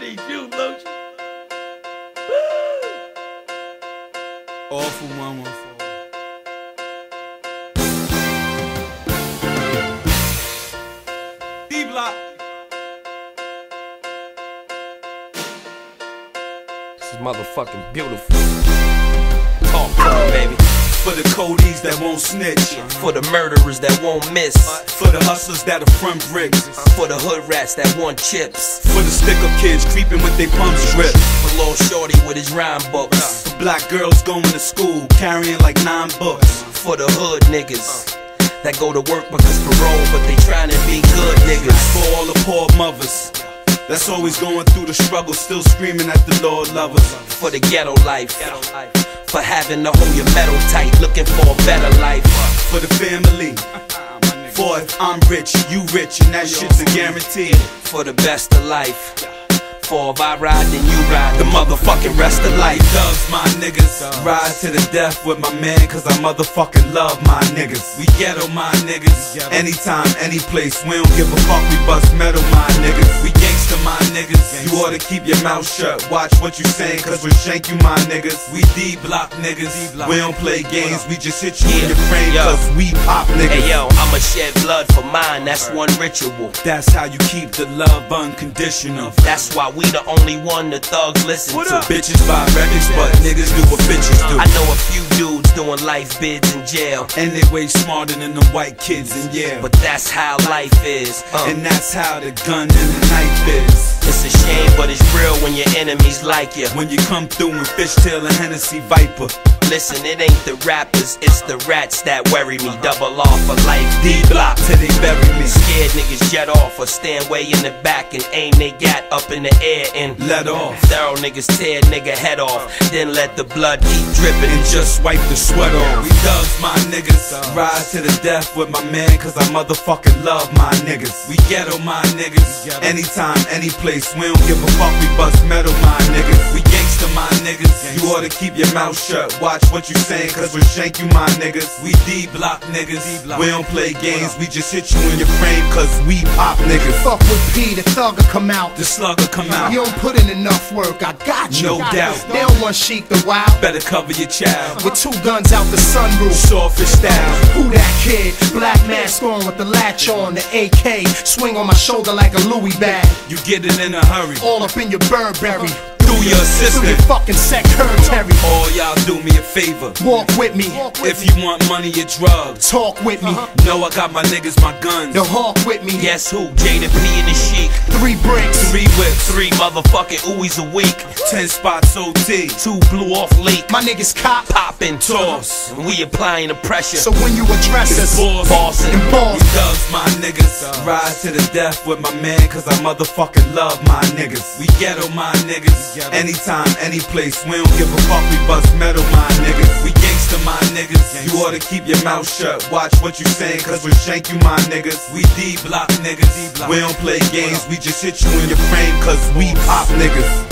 need you, Luch. All for 114. D-Block. This is motherfucking beautiful. Talk to me, baby. For the Codies that won't snitch, For the murderers that won't miss, for the hustlers that are front bricks, for the hood rats that want chips, for the stick-up kids creeping with their pumps stripped, for Lil Shorty with his rhyme books, for black girls going to school carrying like 9 books, for the hood niggas that go to work because parole, but they trying to be good niggas, for all the poor mothers that's always going through the struggle, still screaming at the Lord lovers, for the ghetto life, for having to hold your metal tight, looking for a better life, for the family, for if I'm rich, you rich, and that shit's a guarantee, for the best of life, for if I ride then you ride the motherfucking rest of life. Thugs, my niggas, ride to the death with my man, cause I motherfucking love my niggas. We ghetto, my niggas, anytime, any place, we don't give a fuck, we bust metal, my niggas. We gangsta, my niggas, you oughta keep your mouth shut, watch what you saying, cause we shank you, my niggas. We D-Block niggas, we don't play games, we just hit you in your frame, cause we pop niggas. Hey yo, I'ma shed blood for mine, that's one ritual. That's how you keep the love unconditional. That's why we the only one the thugs listen to. Bitches buy records, but niggas do what bitches do. I know a few dudes doing life bids in jail, And they way smarter than the white kids in Yale. but that's how life is. And that's how the gun and the knife is. It's a shame, but it's real when your enemies like you. When you come through in Fishtail and Hennessy Viper. Listen, it ain't the rappers, it's the rats that worry me. Double off for life, D-Block till they bury me. Scared niggas jet off or stand way in the back and aim they gat up in the air and let off. Thorough niggas tear nigga head off, then let the blood keep dripping And just wipe the sweat off. We thugs, my niggas, ride to the death with my man, cause I motherfucking love my niggas. We ghetto, my niggas, anytime, any place, we don't give a fuck, we bust metal, my niggas. We gangsta, my niggas, you oughta keep your mouth shut, watch what you saying, cause we shank you, my niggas. We D-Block niggas, we don't play games, we just hit you in your frame, cause we pop niggas. Fuck with P, the thug'll come out. The slugger come out, You don't put in enough work, I got you. no doubt. They don't want Sheek the Wild. Better cover your child With 2 guns out the sunroof. Sawfish style. Who that kid? Black mask on with the latch on. The AK swing on my shoulder like a Louis bag. You get it in a hurry, All up in your Burberry. through your Through assistant. your fucking secretary. All y'all do me a favor, Walk with me. if you want money or drugs, Talk with me. know I got my niggas, my guns. The hawk with me. Guess who? Jadakiss and the Sheek. 3 bricks. 3 whips, 3 motherfucking ooies a week. 10 spots OT, 2 blew off leak. My niggas cop. Poppin' toss. and we applying the pressure. So when you address us, Boss. Bossin'. and boss. We thugs, my niggas, ride to the death with my man, cause I motherfucking love my niggas. We ghetto, my niggas, anytime, any place, we don't give a fuck, we bust metal, my niggas. We gangsta, my niggas, you oughta keep your mouth shut, watch what you saying, cause we shank you, my niggas. We D-Block niggas, we don't play games, we just hit you in your frame, cause we pop niggas.